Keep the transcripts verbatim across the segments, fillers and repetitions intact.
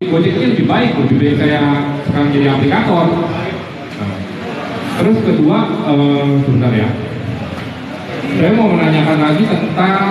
Gojek ini lebih baik, lebih baik saya sekarang jadi aplikator. Nah, terus kedua, eh, sebentar ya, saya mau menanyakan lagi tentang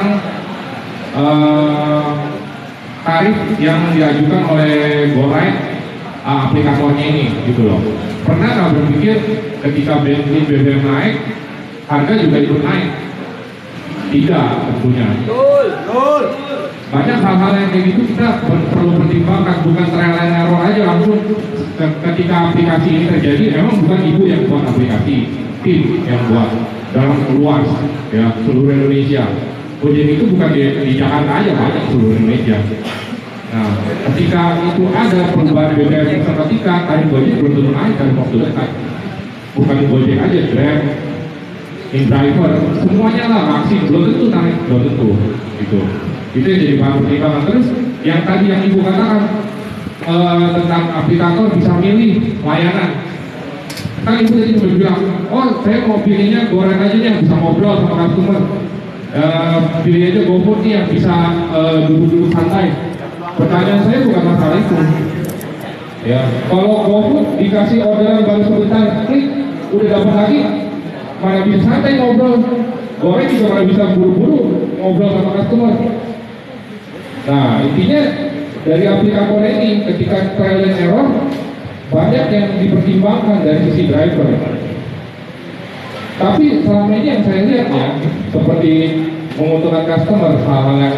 eh, tarif yang diajukan oleh GoRide uh, aplikatornya ini, gitu loh. Pernah nggak berpikir ketika bensin B B M naik, harga juga ikut naik? Tidak, tentunya. Betul, betul. Banyak hal-hal yang kayak gitu kita perlu pertimbangkan, bukan trial and error aja langsung ketika aplikasi ini terjadi. Memang bukan ibu yang buat aplikasi, tim yang buat dalam luas ya seluruh Indonesia. Gojek itu bukan di, di Jakarta aja, banyak seluruh Indonesia. Nah, ketika itu ada perubahan B B M seketika, tarif Gojek belum tentu naik dari waktu dekat. Bukan Gojek aja, Grab, InDriver, semuanya lah vaksin belum tentu naik, belum tentu gitu. Itu yang jadi bahan pertimbangan. Terus yang tadi yang ibu katakan uh, tentang aplikator bisa milih layanan, kan ibu tadi sudah bilang, oh saya mau pilihnya GoRide aja nih yang bisa ngobrol sama customer, uh, pilih aja GoFood nih yang bisa duduk-duduk uh, santai. Pertanyaan saya bukan masalah itu ya, kalau GoFood dikasih orderan baru sebentar klik udah dapat lagi, mana bisa santai ngobrol. GoRide juga mana bisa buru-buru ngobrol sama customer. Nah, intinya dari aplikator ini ketika trial and error banyak yang dipertimbangkan dari sisi driver. Tapi selama ini yang saya lihat ya, seperti menguntungkan customer, hal-hal yang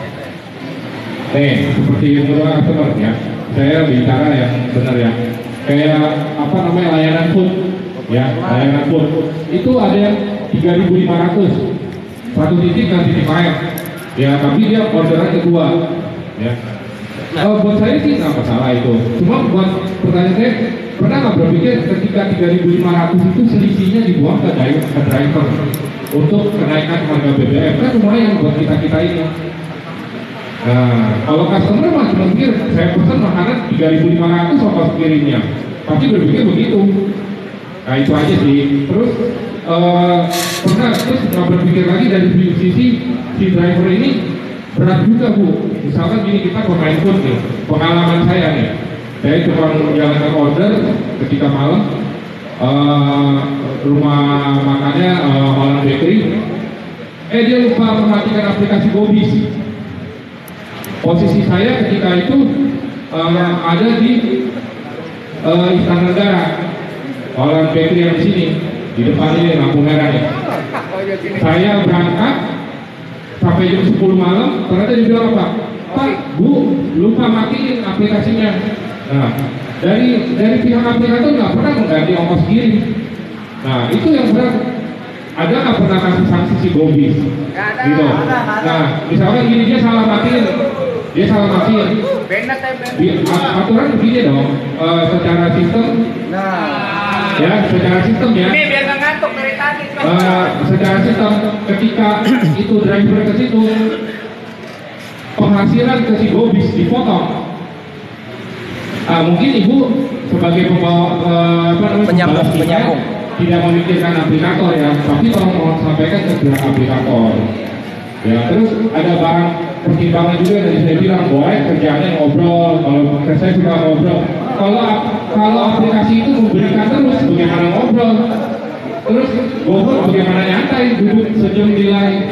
nih, seperti menguntungkan customer ya. Saya bicara yang benar ya. Kayak apa namanya layanan food ya, layanan food itu ada yang tiga ribu lima ratus satu titik dan titik lain. Ya, tapi dia orderan kedua, ya. Oh, buat saya sih nggak masalah itu. Cuma buat pertanyaan saya, pernah nggak berpikir ketika tiga ribu lima ratus itu selisihnya dibuang ke driver, ke driver untuk kenaikan harga B B M? Kan lumayan buat kita kita ini. Nah, kalau customer mah cuma pikir saya pesan makanan tiga ribu lima ratus ongkos kirimnya, pasti berpikir begitu. Nah itu aja sih. Terus uh, pernah terus nggak berpikir lagi dari sisi si driver ini berat juga bu. Misalkan gini, kita pemain food nih, pengalaman saya nih, saya cuma menjalankan order ketika malam, uh, rumah makannya uh, Malam Bakery, eh dia lupa mematikan aplikasi Gobis. Posisi saya ketika itu uh, ada di uh, Istana Negara, Malam Bakery yang di sini, di depan ini lampu merah ya. Saya berangkat sampai jam sepuluh malam, ternyata dia bilang apa? Pak, Bu, lupa matiin aplikasinya. Nah, dari dari pihak aplikator nggak pernah mengganti ongkos kirim. Nah, itu yang berat. Ada nggak pernah kasih sanksi si Gobis? Gitu. Nah, misalkan gini, dia salah matiin, dia salah matiin. Di, aturan begini dong, uh, secara sistem. Nah, ya, secara sistem ya. Ini biar nggak ngantuk dari tadi. Uh, secara sistem, ketika itu driver ke situ, penghasilan ke si Gobis dipotong. Uh, mungkin ibu sebagai pembawa uh, apa namanya penyambung, penyambung tidak memikirkan aplikator ya, tapi tolong mohon sampaikan ke pihak aplikator. Ya, terus ada bahan pertimbangan juga dari saya bilang, boleh kerjanya ngobrol. Kalau saya suka ngobrol. Kalau kalau aplikasi itu memberikan terus bagaimana ngobrol, terus ngobrol bagaimana nyantai, duduk sejam di lain.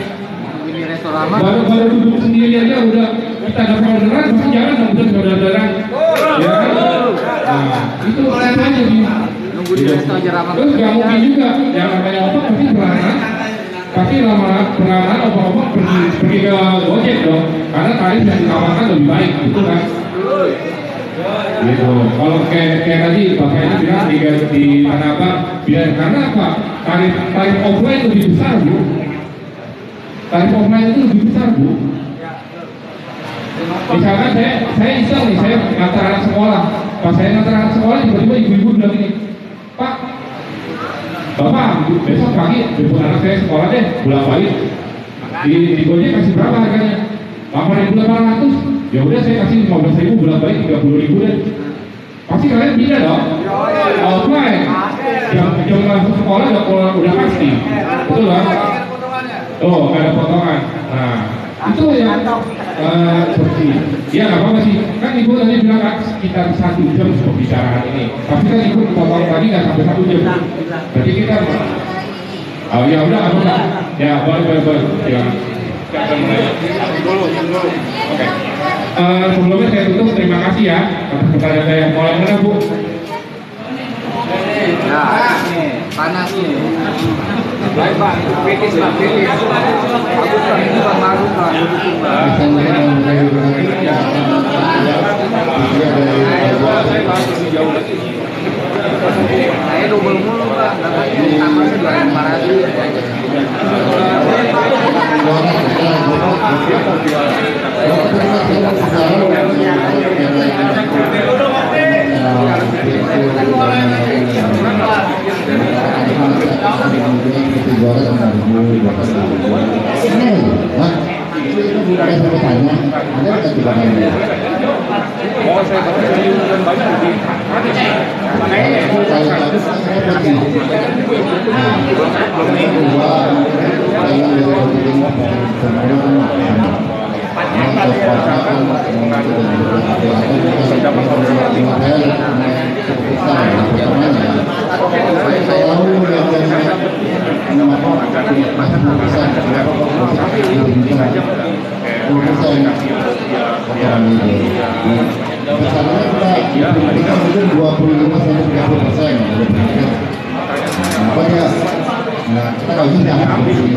Baru baru duduk sendiri aja udah kita dapat orderan, pasti jangan nonton saudara-saudara. Ya kan? Nah, itu aja sih. Terus nggak mungkin juga yang namanya apa pasti peranan, pasti lama peranan apa-apa pergi pergi ke Gojek dong, karena tarif yang ditawarkan lebih baik, gitu kan? Gitu. Kalau kayak kayak tadi bapak ini bilang di di Tanah Abang, biar karena apa? Tarif tarif offline lebih besar bu. Tarif offline itu lebih besar bu. Misalkan saya saya iseng nih, saya ngantar anak sekolah, pas saya ngantar anak sekolah tiba-tiba ibu-ibu bilang gini, Pak, Bapak, besok pagi jemput anak saya sekolah deh, bolak balik. Di, di Gojek kasih berapa harganya? delapan ribu delapan ratus. Ya udah saya kasih lima belas ribu bolak balik tiga puluh ribu deh. Pasti kalian pindah dong. Offline. Jam jam masuk sekolah udah udah pasti. Betul kan? Oh, nggak ada potongan. Nah, Itu yang uh, seperti ya nggak apa-apa sih, kan ibu tadi bilang kan sekitar satu jam pembicaraan ini, tapi kan ibu potong tadi nggak sampai satu jam, berarti kita oh ya udah apa enggak ya boleh boleh boleh silakan. Siapa yang mulai? Dulu, dulu. Oke. Uh, sebelumnya saya tutup, terima kasih ya atas pertanyaan saya. Mulai mana Bu? Ya, ini panas nih. Baik Pak, kritis Pak, kritis. Bagus Pak, ini Pak Maruf Pak. Saya double mulu Pak, dapatnya tambahnya dua ribu lima ratus. Mungkin dua puluh lima sampai tiga puluh persen. Apa ya? Nah, kita kalau ini jangan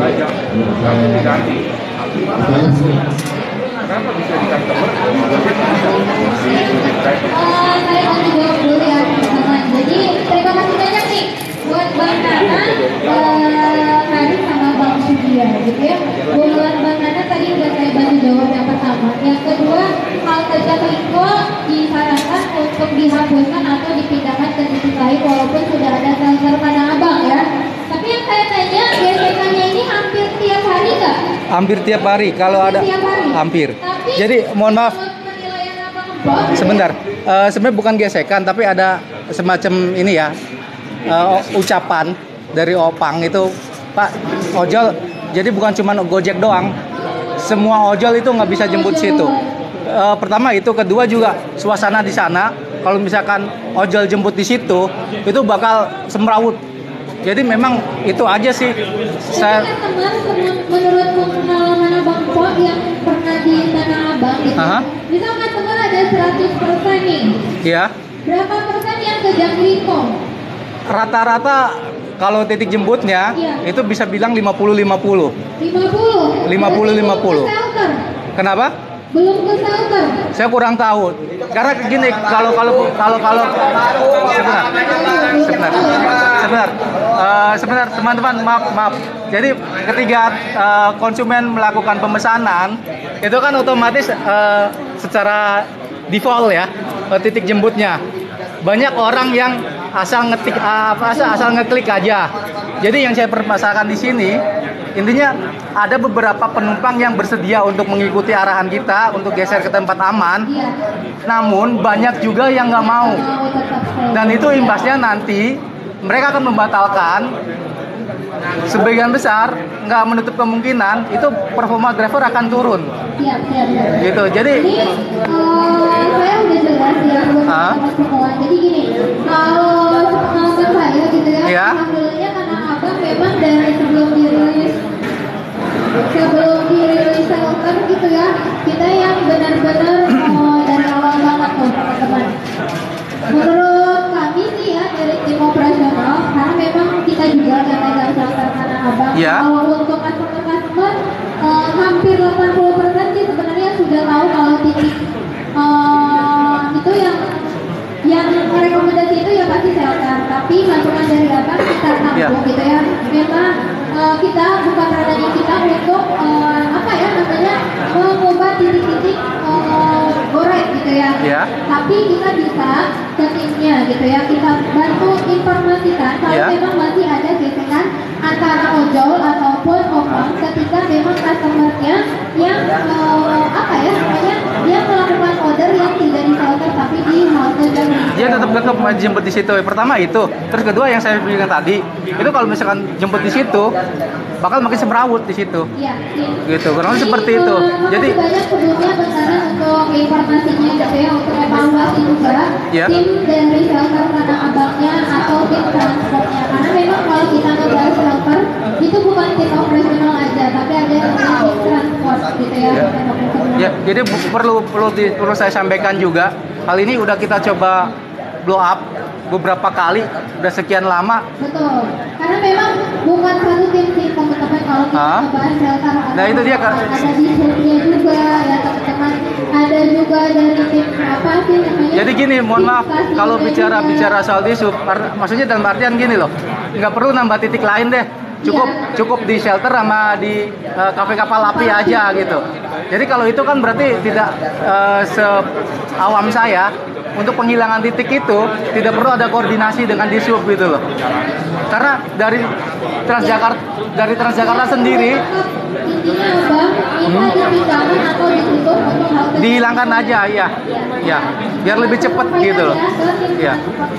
Kenapa bisa di customer? Saya mau dijawab dulu ya teman-teman. Jadi terima kasih banyak nih buat Bang Nana, Bang Haris sama Bang Sudia gitu ya. Buat Bang Nana tadi udah saya bantu jawab yang pertama. Yang kedua, hal Jaklingko disarankan untuk dihapuskan atau dipindahkan ke titik lain walaupun sudah ada sensor Tanah Abang ya. Tapi yang saya tanya, gesekannya ini hampir tiap hari nggak? Hampir tiap hari kalau ada Tiap hari. hampir. Tapi, Jadi mohon maaf penilaian Abang Bob, sebentar. Uh, sebenarnya bukan gesekan tapi ada semacam ini ya uh, ucapan dari Opang itu, Pak ojol. Jadi bukan cuma Gojek doang, semua ojol itu nggak bisa jemput situ. Uh, pertama itu, kedua juga suasana di sana. Kalau misalkan ojol jemput di situ, itu bakal semrawut. Jadi memang itu aja sih. Saya teman menurut pengalaman Abang Po yang pernah di Tanah Abang gitu. Aha. Misalkan teman ada seratus persen nih. ya Berapa persen yang ke Jaklingko? rata-rata kalau titik jemputnya Iya. itu bisa bilang lima puluh lima puluh. lima puluh. lima puluh lima puluh. Belum ke shelter. Kenapa? Belum ke shelter. Saya kurang tahu. Karena gini, kalau kalau kalau kalau sebentar, sebentar, sebentar, uh, sebentar, teman-teman, maaf, maaf. Jadi ketika uh, konsumen melakukan pemesanan, itu kan otomatis uh, secara default ya uh, titik jemputnya. Banyak orang yang asal ngetik uh, apa asal, asal ngeklik aja. Jadi yang saya permasalahkan di sini, intinya ada beberapa penumpang yang bersedia untuk mengikuti arahan kita untuk geser ke tempat aman. Iya. Namun banyak juga yang nggak mau. Mau tetap stay. Dan itu imbasnya nanti mereka akan membatalkan. Sebagian besar nggak menutup kemungkinan itu performa driver akan turun. Siap, siap, siap. Gitu. Jadi Ini uh, saya udah jelas ya buat Ah. teman-teman semua. Jadi gini, kalau pengalaman saya gitu ya, Iya. alhamdulillah karena Abang memang dari sebelum dirilis sebelum dirilis shelter gitu ya, kita yang benar-benar uh, dari awal banget tuh teman-teman. Menurut kami sih ya dari tim operasional, karena memang kita juga ada megang shelter Tanah Abang. Iya. Kalau untuk customer-customer uh, hampir delapan puluh persen sih sebenarnya sudah tahu kalau titik uh, itu yang yang rekomendasi itu ya pasti shelter. Tapi masukan dari Abang kita tampung Iya. gitu ya. Memang uh, kita bukan ranahnya kita untuk uh, apa ya namanya mengubah titik-titik uh, goreng gitu ya. Iya. Tapi kita bisa ke timnya gitu ya, kita bantu informasikan kalau Iya. memang masih ada gesekan antara ojol ataupun opang ketika memang customernya yang uh, apa ya namanya dia melakukan order yang tidak di shelter tapi di halte Jaklingko dia tetap tetap mau jemput di situ. Pertama itu, terus kedua yang saya bilang tadi, itu kalau misalkan jemput di situ, bakal makin semrawut di situ. Iya. Gitu, kurang lebih seperti itu. Jadi banyak sebelumnya Bentaran untuk informasinya gitu ya, untuk evaluasi juga ya. Tim dari shelter Tanah Abangnya atau tim transportnya. Karena memang kalau kita ngebahas shelter itu bukan tim operasional aja, tapi ada yang tim transport gitu ya. Ya, ya jadi bu- perlu perlu di, perlu saya sampaikan juga. Hal ini udah kita coba blow up beberapa kali, udah sekian lama. Betul. Karena memang bukan satu tim sih teman-teman kalau kita Hah? ngebahas shelter. Nah, itu dia, Kak. Ada di Surya juga ya teman-teman. Ada juga dari tim apa sih namanya? Jadi gini, mohon Tim maaf stasiun kalau juga. bicara bicara soal disub, ar- maksudnya dalam artian gini loh, nggak perlu nambah titik lain deh, cukup Iya. cukup di shelter sama di eh, kafe kapal api aja gitu. Jadi kalau itu kan berarti tidak eh, seawam saya untuk penghilangan titik itu tidak perlu ada koordinasi dengan disub gitu loh. Karena dari Transjakarta dari Transjakarta sendiri Intinya abang, kita dipindahkan atau ditutup untuk halte dihilangkan aja ya, ya biar lebih cepet gitu loh. Ya.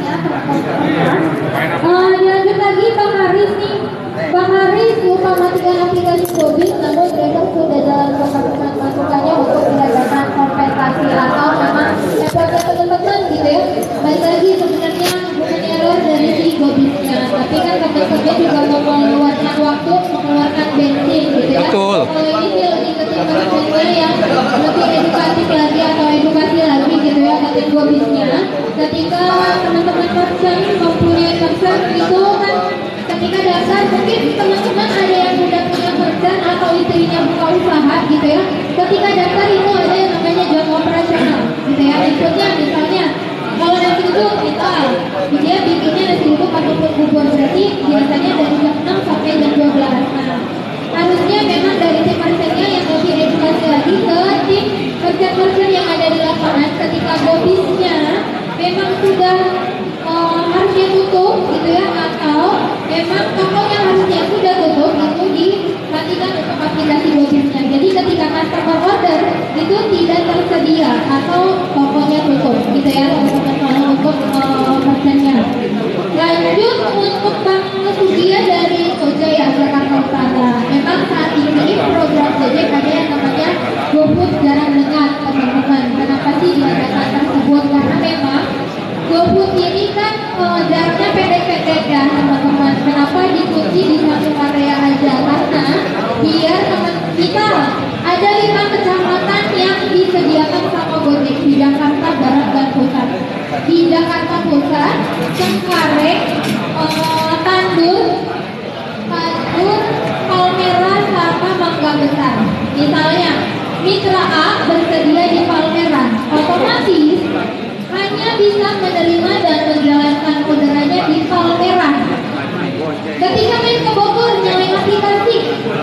Uh, dilanjut lagi Bang Haris nih. Bang Haris mematikan aplikasi Gobis, namun driver sudah jalan melakukan masukannya untuk diadakan kompensasi atau memang effortnya teman-teman gitu ya. Baik lagi sebenarnya bukan error dari si Gobisnya, tapi kan teman-teman juga mau mengeluarkan waktu, mengeluarkan bensin gitu ya. Betul. Kalau ini sih lebih ke teman-teman yang lebih edukatif lagi atau edukasi lagi gitu ya ke tim Gobisnya. Ketika teman-teman person mempunyai person itu kan ketika dasar mungkin teman-teman ada yang sudah punya person atau istrinya buka usaha gitu ya. Ketika daftar itu ada yang namanya jam operasional gitu ya. Inputnya misalnya kalau nasi uduk misal dia bikinnya nasi uduk ataupun bubur, berarti biasanya dari jam enam sampai jam dua belas. Nah, harusnya memang dari tim personnya yang lebih edukasi lagi ke tim person-person yang ada di lapangan ketika Gobisnya memang sudah uh, harusnya tutup gitu ya, atau memang tokonya harusnya sudah tutup itu dimatikan untuk aplikasi Gobisnya. Jadi ketika customer order itu tidak tersedia atau tokonya tutup gitu ya teman-teman kalau untuk uh, personnya. Lanjut untuk Bang Sugia dari Ojaya Jakarta Utara. Memang saat ini program Gojek ada yang namanya GoFood Jarak Dekat teman-teman. Kenapa sih diadakan tersebut? Karena memang GoFood ini kan uh, jaraknya pendek-pendek ya teman-teman. Kenapa dikunci di satu area aja? Karena biar teman kita ada lima kecamatan yang disediakan sama Gojek di Jakarta Barat dan Pusat. Di Jakarta Pusat, Cengkareng, uh, Tandur, Tandur, Palmera sama Mangga Besar. Misalnya, Mitra A bersedia di Palmera, otomatis hanya bisa menerima dan menjalankan orderannya di Palmera. Ketika main ke Bogor, nyalain aplikasi,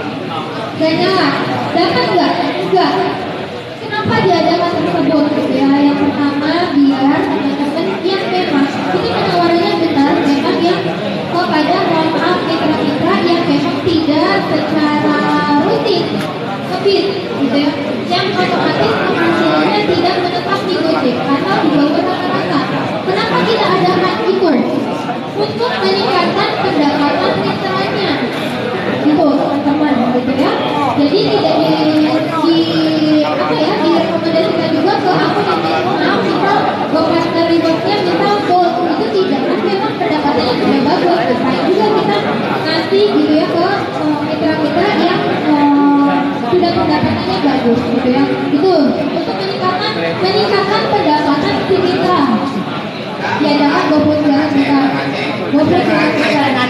gak nyala, dapat nggak? Enggak. Kenapa diadakan tersebut? Ya, yang pertama biar teman-teman yang memang ini penawarannya benar, memang yang kepada mohon maaf mitra-mitra yang memang tidak secara rutin ngebit gitu ya, yang otomatis penghasilannya tidak menetap di Gojek atau di bawah rata-rata. Kenapa kita adakan itu? Untuk meningkatkan pendapatan mitranya gitu teman-teman gitu ya. Jadi tidak di, di apa ya direkomendasikan juga ke akun yang maaf misal GoPartner Rewardnya misal Gold itu tidak, kan memang pendapatannya sudah bagus. Supaya juga kita ngasih gitu ya ke uh, mitra-mitra yang uh, sudah pendapatannya bagus gitu ya. Itu untuk meningkatkan meningkatkan pendapatan si mitra. Diadakan GoFood Jarak Dekat. GoFood Jarak Dekat.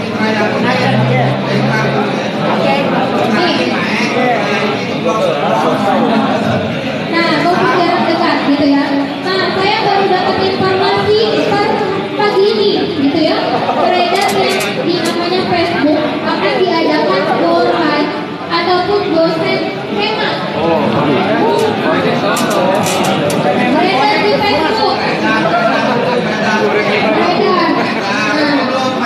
Nah, GoFood Jarak Dekat gitu ya. Nah, saya baru dapat informasi per pagi ini gitu ya. Beredar yang di namanya Facebook akan diadakan Go Live ataupun GoSend hemat. Beredar di Facebook. Beredar. Nah,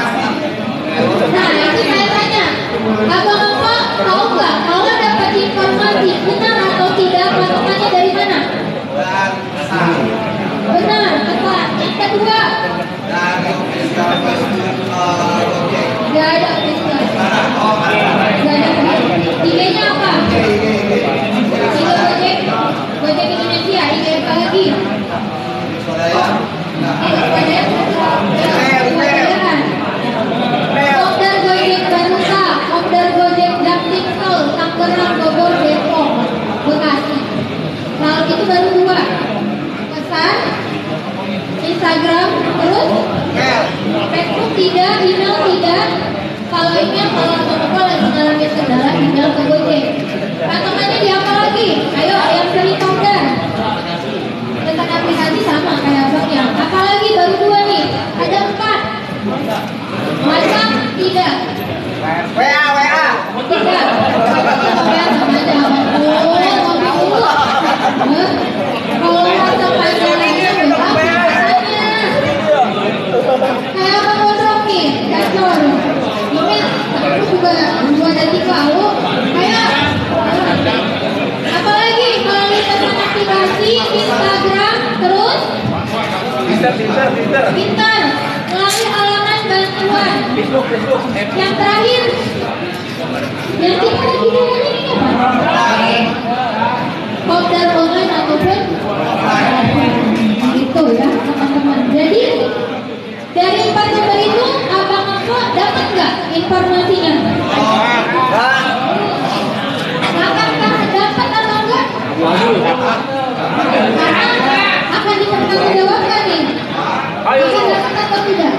Terus Facebook tidak, email tidak. Kalau email, kalau teman-teman lagi ngalamin kendala, email ke Gojek. Kantongnya di apa lagi? Ayo yang sering order. Tentang aplikasi sama kayak abangnya. Apalagi baru dua nih, ada empat. WhatsApp tidak. W A W A Tidak. Ya sama aja abangku. Ngomong dulu. Hah? Kalau WhatsApp aja lainnya WA biasanya. Kayak abang gondrong nih, gacor. Email, aku juga dua detik lalu. Kayak apalagi kalau lintasan aktivasi Instagram terus Pinter pinter pinter pintar melalui alamat bantuan. Facebook Facebook Yang terakhir yang kita lagi dengerin ini apa? Kopdar online ataupun gitu ya teman-teman. Jadi dari empat sumber itu abang aku dapat nggak informasinya? Akankah dapat atau enggak? Karena akan dipertanggungjawabkan nih. Ayo. Akan dapat atau tidak?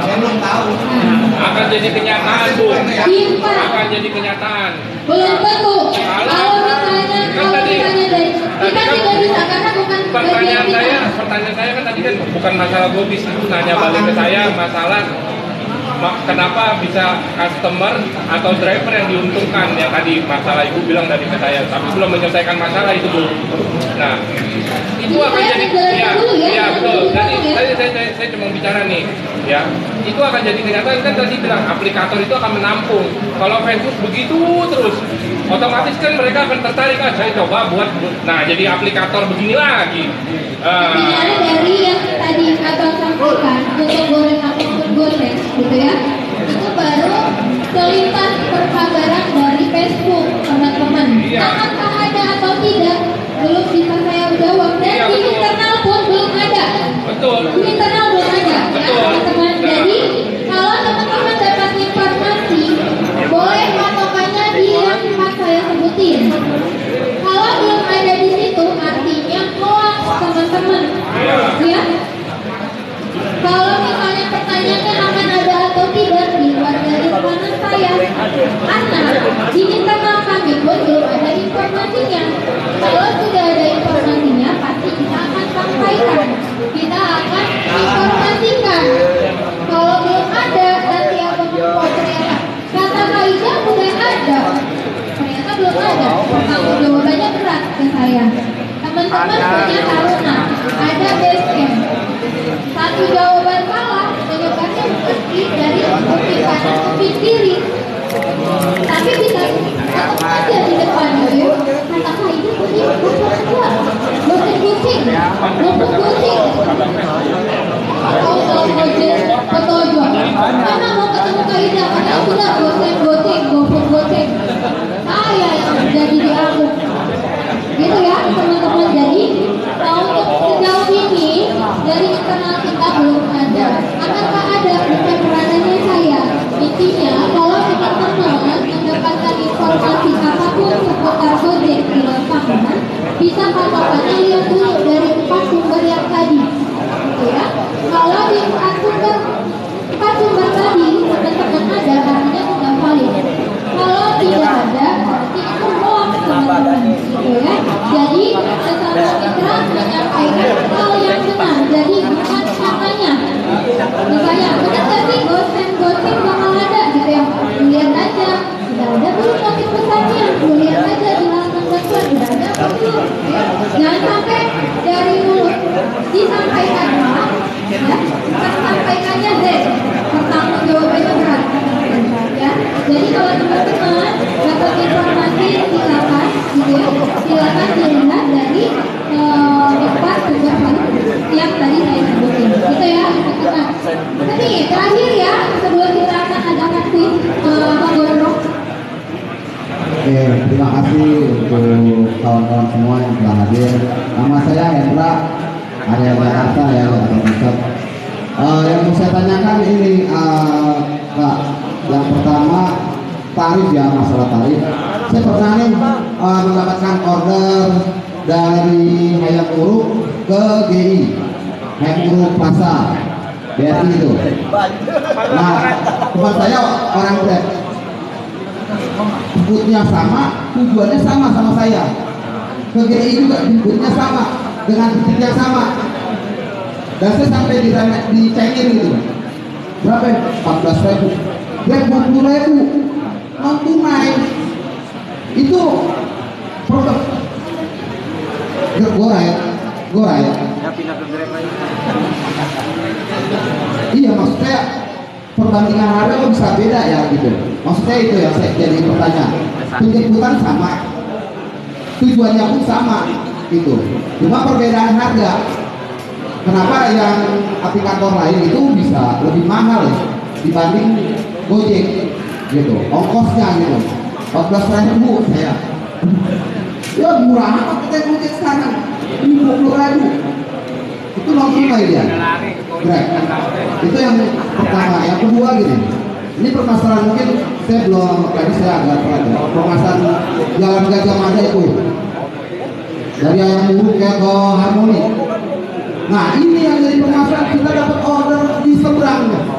Akan jadi kenyataan, Bu. Impar. Akan jadi kenyataan. Belum tentu. Kalau misalnya, kalau misalnya dari kita tidak bisa karena bukan bagian Pertanyaan kita. saya, pertanyaan saya kan tadi kan bukan masalah gobis, nanya balik ke saya masalah ma- kenapa bisa customer atau driver yang diuntungkan yang tadi masalah ibu bilang tadi ke saya, tapi belum menyelesaikan masalah itu, Bu. Nah, itu akan Saya jadi jelaskan ya, dulu ya, ya jangan betul. dulu Tadi ya. tadi saya, saya, saya cuma bicara nih, ya. Itu akan jadi kenyataan kan tadi bilang aplikator itu akan menampung. Kalau Facebook begitu terus, otomatis kan mereka akan tertarik, ah saya coba buat, nah jadi aplikator begini lagi. Ah. Sebenarnya dari yang tadi abang sampaikan untuk goreng ataupun goceng gitu ya, itu baru selintas perkabaran dari Facebook teman-teman. Iya. Apakah ada atau tidak belum bisa saya jawab dan Iya, di betul. internal pun belum ada. Betul. Di internal belum ada ya Betul. teman-teman. Nah. Jadi kalau teman-teman dapat informasi, boleh patokannya di yang empat saya sebutin. Kalau belum ada di situ, artinya hoax teman-teman. Ya. Kalau misalnya pertanyaannya akan ada atau tidak di luar dari kanan saya, karena di internal kami pun belum ada informasinya. Kalau sudah ada informasinya, pasti kita akan sampaikan. Kita akan informasikan. Kalau belum ada, nanti abang oh, ternyata kata Kaida udah ada. Ternyata belum ada. Tanggung jawabannya berat ke saya. Teman-teman punya taruna, ada base camp. Satu jawaban salah menyebabkan pasti dari kuping kanan kuping kiri. Tapi bisa tetap aja di depan gitu. Kata Kaida tadi apa? Goceng goceng, goceng goceng. Oh, kalau goceng, petojo. Mana mau ketemu Kaida? Karena sudah goceng goceng, goceng goceng. Saya yang jadi di aku. Gitu ya teman-teman. Jadi untuk sejauh ini dari internal kita belum ada. Akankah ada? Bukan peranannya saya. Intinya kalau teman-teman mendapatkan informasi apapun seputar Gojek di lapangan, bisa patokannya lihat dulu dari empat sumber yang tadi. Gitu ya. Kalau di empat sumber empat sumber tadi teman-teman ada, artinya sudah valid. Kalau tidak ada, berarti itu hoax teman-teman. Gitu ya. Jadi sesama mitra menyampaikan hal yang benar. Jadi bukan katanya. Misalnya, benar nggak sih goceng-goceng bakal ada gitu ya? Lihat aja, sudah ada belum notif pesannya? Lihat aja di laman bantuan, sudah ada apa belum? Ya. Jangan sampai dari mulut disampaikan A, ya, tersampaikannya Z. Pertanggung jawabannya berat. Ya. Jadi kalau teman-teman dapat informasi silakan, gitu ya, silakan dilihat dari uh, empat sumber yang tadi saya sebutin. Gitu ya, teman-teman. Tapi terakhir ya, sebelum kita akan adakan quiz uh, menggorong. Oke, terima kasih untuk kawan-kawan semua yang telah hadir. Nama saya Hendra Arya Jakarta ya, Jakarta Pusat. Uh, yang mau saya tanyakan ini, uh, Kak, yang pertama tarif ya, masalah tarif. Saya pernah nih uh, mendapatkan order dari Hayam Uruk ke G I, Hayam Uruk Plaza. B R I itu. Nah, teman saya orang Grab, jemputnya sama, tujuannya sama sama saya. Ke G I juga jemputnya sama, dengan titik yang sama. Dan saya sampai di dicengin gitu. Berapa? empat belas ribu. Grab dua puluh ribu. Non tunai. Itu produk Grab gorai, gorai. Ya pindah ke Grab lagi. Iya, maksudnya perbandingan harga kok bisa beda ya gitu. Maksudnya itu ya saya jadi pertanyaan. Penjemputan sama, tujuannya pun sama gitu. Cuma perbedaan harga. Kenapa yang aplikator lain itu bisa lebih mahal ya, dibanding Gojek gitu, ongkosnya gitu. empat belas ribu saya. Ya murah amat kita Gojek sekarang. dua puluh ribu. Itu langsung tunai dia. Grab. Itu yang pertama. Yang kedua gini. Ini permasalahan mungkin saya belum tadi saya agak terang. Permasalahan Jalan Gajah Mada itu. Dari Ayamuruk kayak ke Harmoni. Nah ini yang jadi permasalahan, kita dapat order di seberang.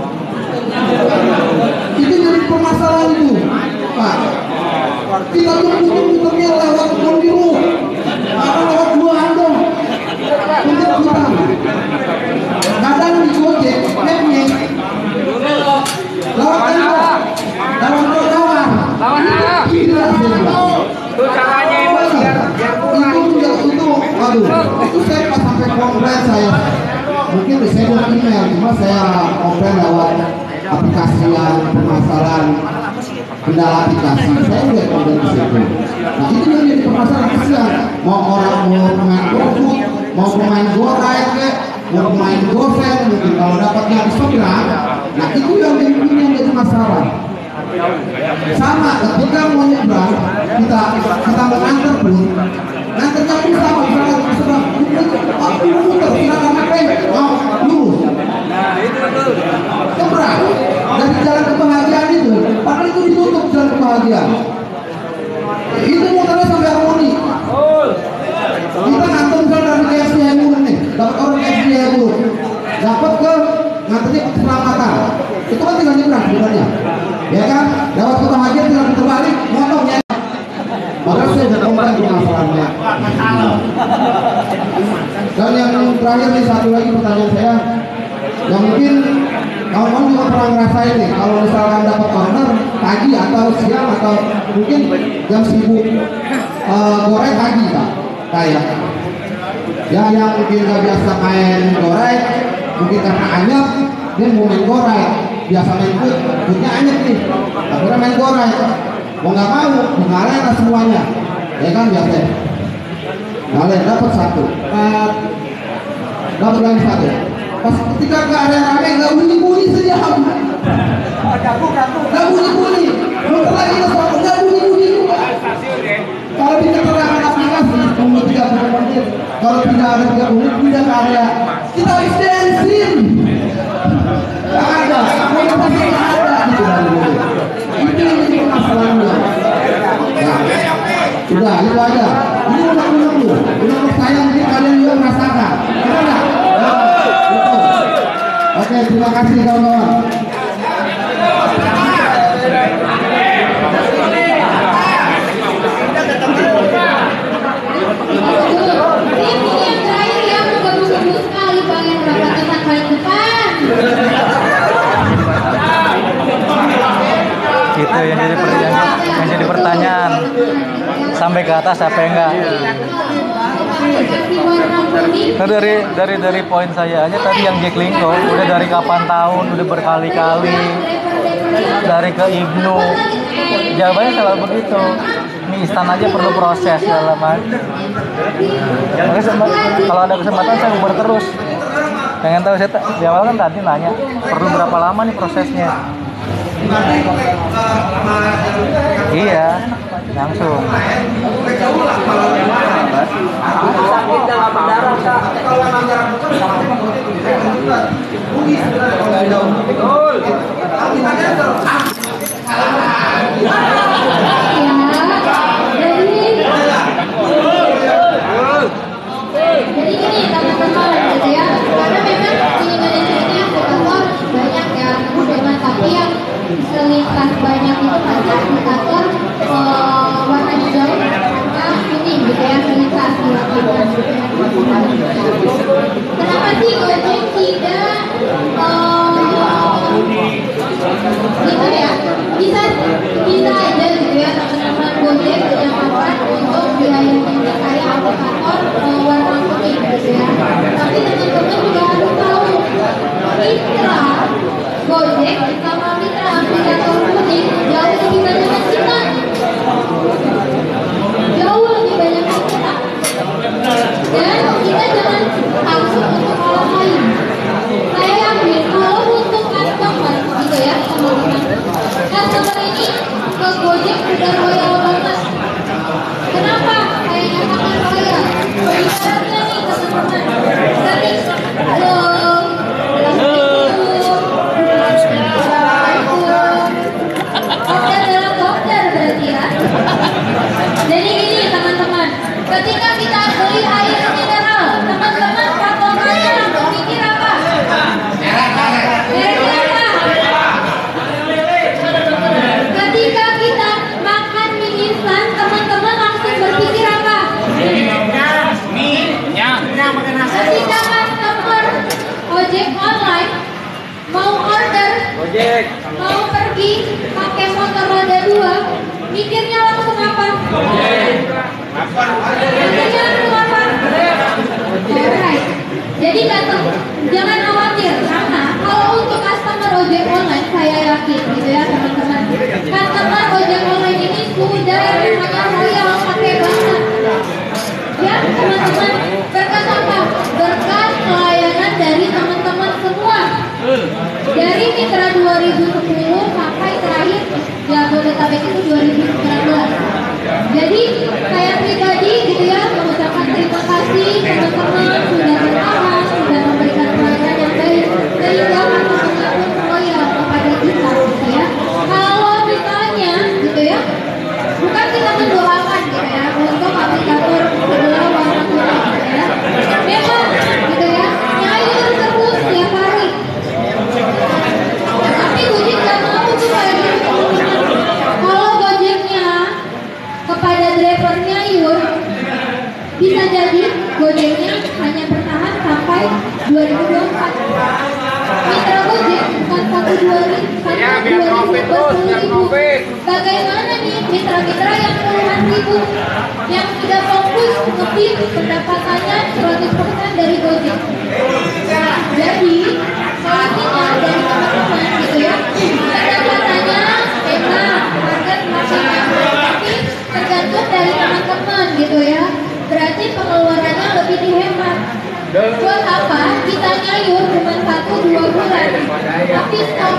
Itu jadi permasalahan itu, Pak. Kita muter-muternya lewat Mondiru, atau lewat dua handong. Untuk kita. Kadang di Gojek, mapnya lewat tembok, lewat trotoar. Lawan apa? Tidak seberang. Itu caranya itu biar biar kurang. Itu juga itu, aduh, itu saya pas sampai komplain saya, mungkin saya belum email, cuma saya komplain lewat aplikasi yang permasalahan kendala aplikasi, saya udah komplain di situ. Nah itu yang jadi permasalahan kesian, mau orang mau pemain GoFood, mau pemain GoRide ke, mau pemain GoFan, mungkin kalau dapatnya di seberang, nah itu yang yang jadi masalah. Sama ketika mau nyebrang, kita kita mengantar pun ngantarnya pun sama, misalnya seberang aku muter silakan makan mau lurus nyebrang dari jalan kebahagiaan itu, padahal itu ditutup jalan kebahagiaan itu muternya sampai Harmoni. Kita ngantar misalnya dari K F C Hemur nih, dapat orang K F C Hemur, dapat ke ngantarnya ke keselamatan, itu kan tinggal nyebrang sebenarnya, ya kan? Lewat kebahagiaan tinggal terbalik, motongnya. Padahal saya sudah tahu lagi masalahnya. Dan yang terakhir nih satu lagi pertanyaan saya, yang mungkin kawan-kawan juga pernah ngerasain nih, kalau misalkan dapat order pagi atau siang atau mungkin jam sibuk uh, goreng pagi Pak, kayak ya yang mungkin nggak biasa main goreng, mungkin karena anyep dia mau main goreng, biasa main food, foodnya anyep nih, akhirnya main goreng. Mau nggak mau, ngalahin lah semuanya, ya kan biasa. Ngalahin dapat satu, uh, dapat lagi satu. Pas ketika ke area rame nggak bunyi-bunyi sejam, nggak bunyi-bunyi, muter lagi ke soal nggak bunyi-bunyi juga. Kalau di keterangan aplikasi tunggu tiga puluh menit, kalau tidak ada tiga puluh menit pindah ke area, kita extension, nggak ada, mau nggak ada gitu. Itu yang jadi masalahnya. Nah, sudah itu aja. Ini undang-undang lu, undang-undang saya mungkin kalian juga merasakan. Benar nggak? Itu. Oke, terima kasih kawan-kawan. Ini yang terakhir ya, bagus-bagus sekali pengen berapa teman paling depan. Gitu yang jadi pertanyaan, yang jadi pertanyaan sampai ke atas sampai enggak. Nah, dari dari dari poin saya aja tadi yang Jack Linko udah dari kapan tahun udah berkali-kali dari ke Ibnu, jawabannya selalu begitu. Mie instan aja perlu proses dalam macam. Kalau ada kesempatan saya uber terus. Pengen tahu saya di awal kan tadi nanya perlu berapa lama nih prosesnya. Iya, langsung. Jadi gini teman-teman gitu ya, karena memang di Indonesia ini yang kita tahu Gojek tidak uh, gitu ya, bisa bisa aja gitu ya teman-teman, Gojek menyamakan untuk biayanya kayak aplikator uh, warna kuning gitu ya. Tapi teman-teman juga harus tahu mitra Gojek sama mitra aplikator kuning jauh lebih banyak yang kita, jauh lebih banyak yang kita. Dan kita jangan langsung untuk orang lain. Saya yakin kalau untuk customer gitu ya teman-teman, customer ini ke Gojek udah royal banget. Kenapa? Saya nyatakan royal. Ibaratnya nih teman-teman, ketik halo, dokter dalam dokter berarti ya. Jadi gini teman-teman, ketika kita beli air mineral, teman-teman patokannya langsung mikir apa? Mereknya apa? Ketika kita makan mie instan, teman-teman langsung berpikir apa? Ketika customer ojek online mau order, mau pergi pakai motor roda dua, mikirnya langsung apa? Mikirnya langsung apa? Alright. Jadi datang, jangan khawatir karena kalau untuk customer ojek online saya yakin gitu ya teman-teman, customer ojek online ini sudah yang namanya royal, pakai banget. Ya teman-teman, berkat apa? Berkat pelayanan dari teman-teman semua. Dari mitra dua ribu sepuluh sampai terakhir Jabodetabek itu dua ribu sembilan belas. Jadi saya pribadi gitu ya mengucapkan terima kasih teman-teman sudah bertahan, sudah memberikan pelayanan yang baik sehingga teman-teman pun loyal kepada kita gitu ya. Kalau misalnya gitu ya, bukan kita mendoakan gitu ya untuk aplikator sebelah warna kuning gitu ya. Memang gitu ya, nyayur terus tiap hari. Tapi Gojek gak mau tuh kayak gitu. Kalau Gojeknya kepada drivernya Yur, bisa jadi Gojeknya hanya bertahan sampai dua ribu dua puluh empat. Mitra Gojek bukan satu dua ribu, satu dua ribu berpuluh ribu. Bagaimana nih mitra-mitra yang puluhan ribu yang sudah fokus ngebit pendapatannya seratus persen dari Gojek. Jadi solusinya dari teman-teman gitu ya, pendapatannya enak, harga semakin enak, tapi tergantung dari teman-teman gitu ya. Berarti pengeluarannya lebih dihemat. Buat apa kita nyayur cuma satu dua bulan, tapi stop,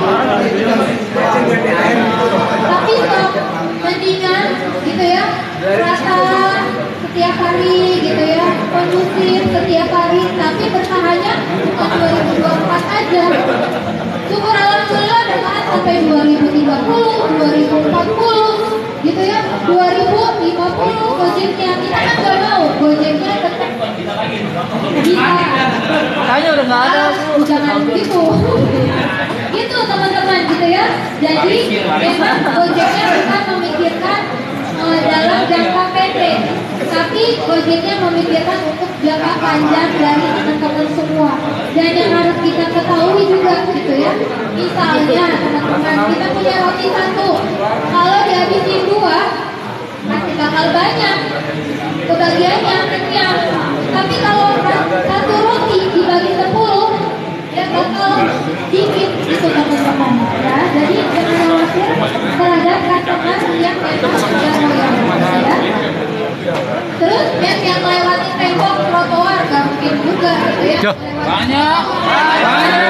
tapi stop, mendingan gitu ya, rasa setiap hari gitu ya, kondusif setiap hari, tapi bertahannya bukan dua ribu dua puluh empat aja. Syukur alhamdulillah bertahan sampai dua ribu tiga puluh, dua ribu empat puluh gitu ya, dua ribu lima puluh Gojeknya. Kita kan gak mau Gojeknya tetap bisa. Kayaknya udah nggak ada. Jangan gitu. Gitu teman-teman gitu ya. Jadi memang Gojeknya bukan memikirkan uh, dalam jangka pendek, tapi Gojeknya memikirkan untuk jangka panjang dari teman-teman semua. Dan yang harus kita ketahui juga gitu ya, misalnya teman-teman kita punya roti satu, kalau dihabisin dua masih bakal banyak kebagiannya kenyang. Tapi kalau satu roti dibagi sepuluh ya bakal dikit gitu teman-teman ya. Jadi jangan khawatir terhadap customer yang memang sudah loyal ya. Terus yang yang lewatin tembok trotoar gak mungkin juga gitu ya. Banyak. Banyak.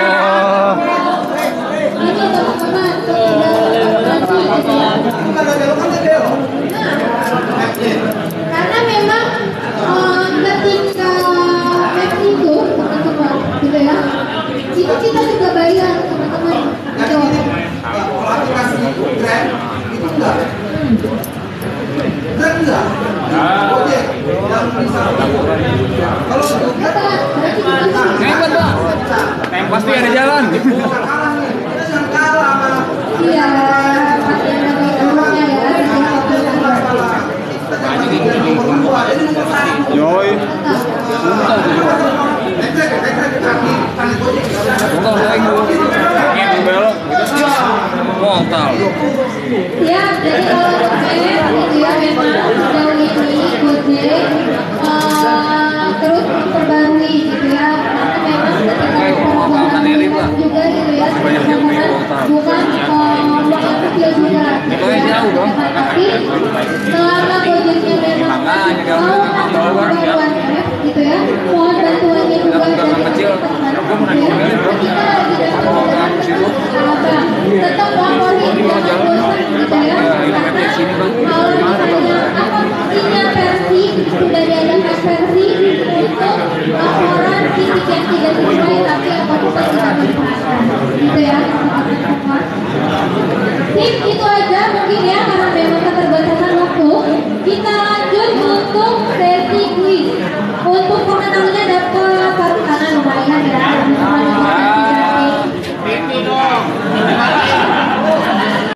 Ini teman-teman karena memang uh, ketika map itu teman-teman gitu ya, itu kita juga bayar teman-teman gitu. Kalau aplikasi Grab itu enggak. Grab enggak. Gojek yang bisa. Kalau untuk Grab berarti Hebat, Bang. Pasti ada jalan. kalah nih. Kita jangan kalah sama. Iya, pasti ada baiknya ya. Yoi. Tetap. Next, next, next, itu aja mungkin ya karena memang keterbatasan waktu. Kita lanjut untuk sesi kuis. Untuk pengenalannya